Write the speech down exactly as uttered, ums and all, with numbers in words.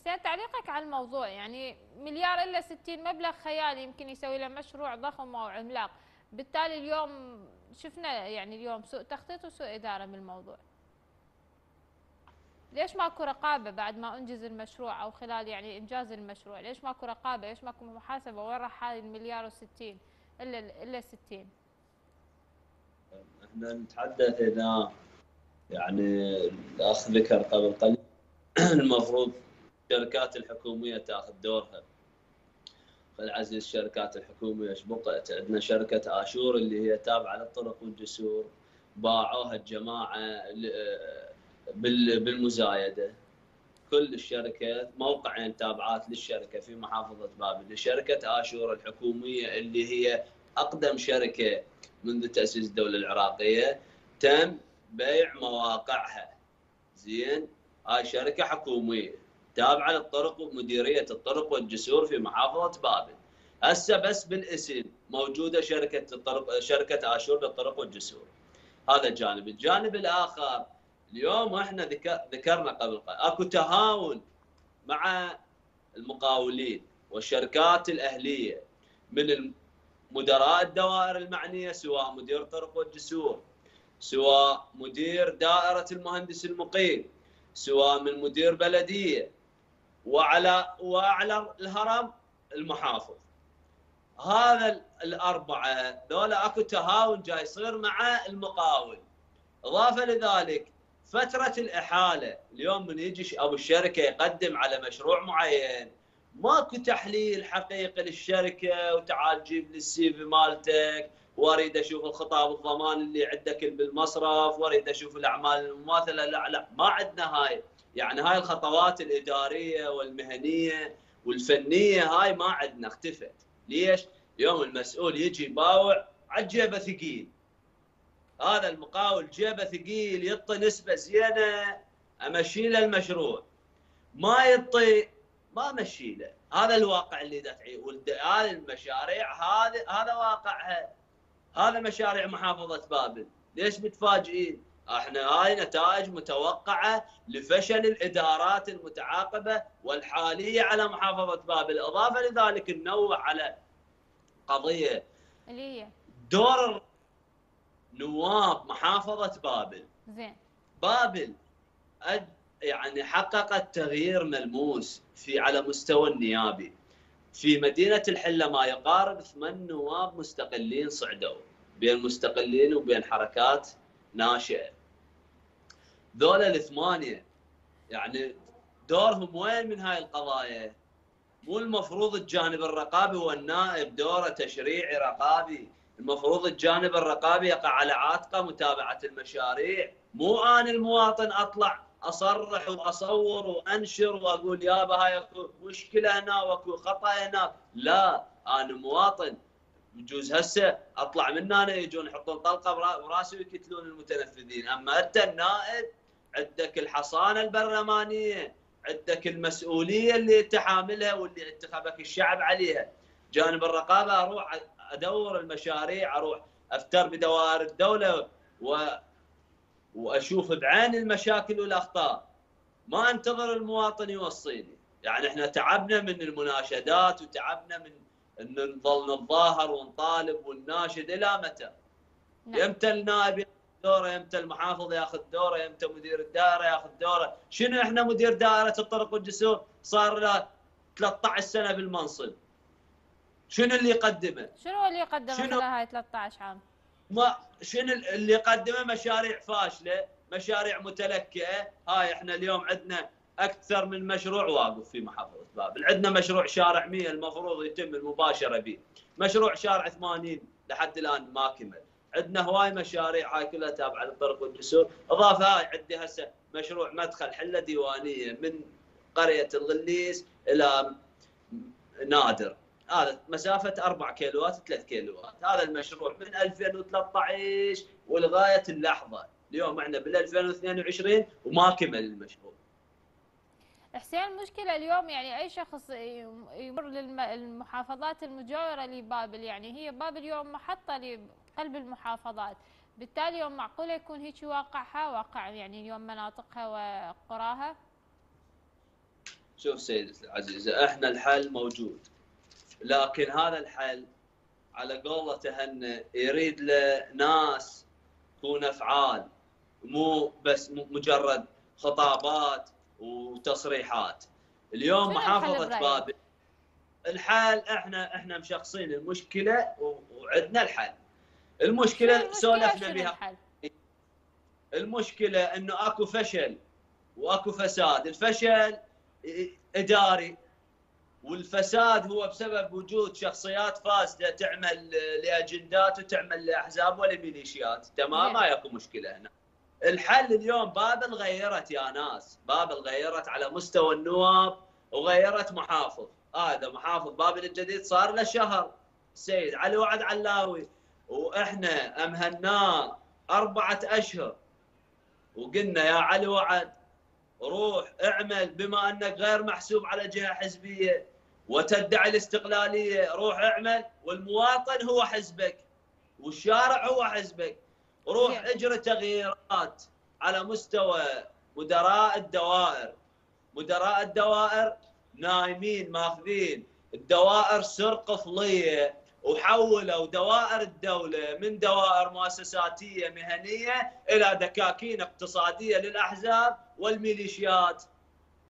حسين تعليقك على الموضوع، يعني مليار الا ستين مبلغ خيالي يمكن يسوي له مشروع ضخم او عملاق، بالتالي اليوم شفنا يعني اليوم سوء تخطيط وسوء اداره بالموضوع. ليش ماكو رقابه بعد ما انجز المشروع او خلال يعني انجاز المشروع؟ ليش ماكو رقابه؟ ليش ماكو محاسبه؟ وين راح هذه المليار وستين الا الا ستين؟ احنا نتحدث اذا يعني الاخ ذكر قبل قليل المفروض الشركات الحكوميه تاخذ دورها. العزيز الشركات الحكوميه ايش بقت؟ عندنا شركه اشور اللي هي تابعه للطرق والجسور، باعوها الجماعه بالمزايده. كل الشركات موقعين تابعات للشركه في محافظه بابل، لشركه اشور الحكوميه اللي هي اقدم شركه منذ تاسيس الدوله العراقيه، تم بيع مواقعها. زين، هاي شركه حكوميه تابعه للطرق ومديريه الطرق والجسور في محافظه بابل. هسه بس بالاسم موجوده شركه الطرق، شركه اشور للطرق والجسور. هذا جانب. الجانب الاخر اليوم احنا ذكرنا قبل قليل اكو تهاون مع المقاولين والشركات الاهليه من مدراء الدوائر المعنيه، سواء مدير طرق والجسور، سواء مدير دائره المهندس المقيم، سواء من مدير بلديه، وعلى واعلى الهرم المحافظ. هذا الاربعه ذولا اكو تهاون جاي يصير مع المقاول. اضافه لذلك فتره الاحاله، اليوم من يجي ابو الشركه يقدم على مشروع معين، ماكو تحليل حقيقي للشركه، وتعال جيب لي السي في مالتك، واريد اشوف الخطاب الضمان اللي عندك بالمصرف، واريد اشوف الاعمال المماثله. لا لا، ما عندنا هاي. يعني هاي الخطوات الاداريه والمهنيه والفنيه هاي ما عندنا، اختفت. ليش؟ اليوم المسؤول يجي يباوع على جيبه ثقيل. هذا المقاول جيبه ثقيل، يعطي نسبه زينه امشي له المشروع، ما يعطي ما امشي له. هذا الواقع اللي دا تعيه. هذه المشاريع هذا هذا واقعها. هذا مشاريع محافظه بابل. ليش متفاجئين؟ احنا هاي نتائج متوقعه لفشل الادارات المتعاقبه والحاليه على محافظه بابل. اضافه لذلك ننوه على قضيه اللي هي دور نواب محافظة بابل. زين. بابل يعني حققت تغيير ملموس في على مستوى النيابي. في مدينة الحلة ما يقارب ثمان نواب مستقلين صعدوا، بين مستقلين وبين حركات ناشئة. ذولا الثمانية يعني دورهم وين من هاي القضايا؟ مو المفروض الجانب الرقابي والنائب دوره تشريعي رقابي؟ المفروض الجانب الرقابي يقع على عاتقه متابعه المشاريع، مو انا المواطن اطلع اصرح واصور وانشر واقول يابا هاي اكو مشكله هنا واكو خطا هنا. لا، انا مواطن بجوز هسه اطلع من هنا يجون يحطون طلقه براسي ويقتلون المتنفذين. اما انت النائب عندك الحصانه البرلمانيه، عندك المسؤوليه اللي تحاملها واللي انتخبك الشعب عليها. جانب الرقابه اروح ادور المشاريع، اروح افتر بدوائر الدوله و... واشوف بعين المشاكل والاخطاء، ما انتظر المواطن يوصيني. يعني احنا تعبنا من المناشدات وتعبنا من ان نظل نتظاهر ونطالب ونناشد. الى متى؟ نعم. يمتى النائب ياخذ دوره؟ يمتى المحافظ ياخذ دوره؟ يمتى مدير الدائره ياخذ دوره؟ شنو احنا مدير دائره الطرق والجسور صار له ثلاثة عشر سنه بالمنصب، شنو اللي يقدمه؟ شنو اللي يقدمه خلال هاي ثلاثة عشر عام؟ ما شنو اللي يقدمه؟ مشاريع فاشله، مشاريع متلكئه. هاي احنا اليوم عندنا اكثر من مشروع واقف في محافظه بابل. عندنا مشروع شارع مية المفروض يتم المباشره به، مشروع شارع ثمانين لحد الان ما كمل. عندنا هواي مشاريع هاي كلها تابعه للطرق والجسور. اضافه هاي عندي هسه مشروع مدخل حله ديوانيه من قريه الغليس الى نادر، هذا مسافه أربعة كيلوات ثلاثة كيلوات. هذا المشروع من ألفين وثلاثة عشر ولغايه اللحظه اليوم احنا بال ألفين واثنين وعشرين وما كمل المشروع. حسين المشكله اليوم يعني اي شخص يمر للمحافظات المجاوره لبابل، يعني هي بابل اليوم محطه لقلب المحافظات، بالتالي يوم معقوله يكون هيك واقعها واقع يعني اليوم مناطقها وقراها؟ شوف سيدتي العزيزه، احنا الحل موجود، لكن هذا الحل على قولة تهنى يريد له ناس تكون افعال، مو بس مجرد خطابات وتصريحات. اليوم محافظه بابل الحل احنا احنا مشخصين المشكله وعندنا الحل. المشكله سولفنا بها، المشكله انه اكو فشل واكو فساد. الفشل اداري، والفساد هو بسبب وجود شخصيات فاسده تعمل لاجندات وتعمل لاحزاب ولميليشيات. تمام، ما ياكو مشكله هنا. الحل اليوم بابل غيرت يا ناس، بابل غيرت على مستوى النواب وغيرت محافظ. هذا آه محافظ بابل الجديد صار له شهر، السيد علي وعد علاوي، واحنا امهلناه اربعه اشهر وقلنا يا علي وعد روح اعمل، بما انك غير محسوب على جهه حزبيه وتدعي الاستقلاليه، روح اعمل، والمواطن هو حزبك والشارع هو حزبك. روح اجري تغييرات على مستوى مدراء الدوائر. مدراء الدوائر نايمين ماخذين الدوائر سر قفليه، وحولوا دوائر الدوله من دوائر مؤسساتيه مهنيه الى دكاكين اقتصاديه للاحزاب والميليشيات.